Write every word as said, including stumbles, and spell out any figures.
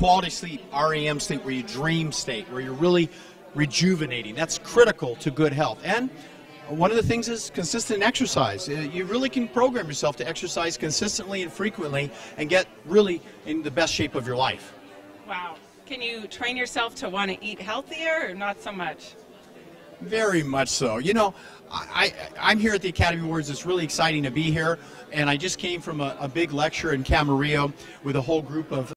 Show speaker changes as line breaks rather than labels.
quality sleep, R E M sleep, where you dream state, where you're really rejuvenating. That's critical to good health. And one of the things is consistent exercise. Uh, You really can program yourself to exercise consistently and frequently and get really in the best shape of your life.
Wow. Can you train yourself to want to eat healthier or not so much?
Very much so. You know, I, I, I'm here at the Academy Awards. It's really exciting to be here. And I just came from a, a big lecture in Camarillo with a whole group of